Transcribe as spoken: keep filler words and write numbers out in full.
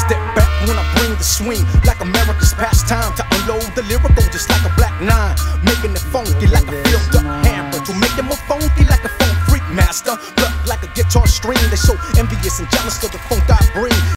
step back when I bring the swing, like America's pastime. To unload the lyrical just like a black nine, making it funky like a filled up hammer, to make it more funky like a funk freak master. Pluck like a guitar string, they so envious and jealous of the funk I bring.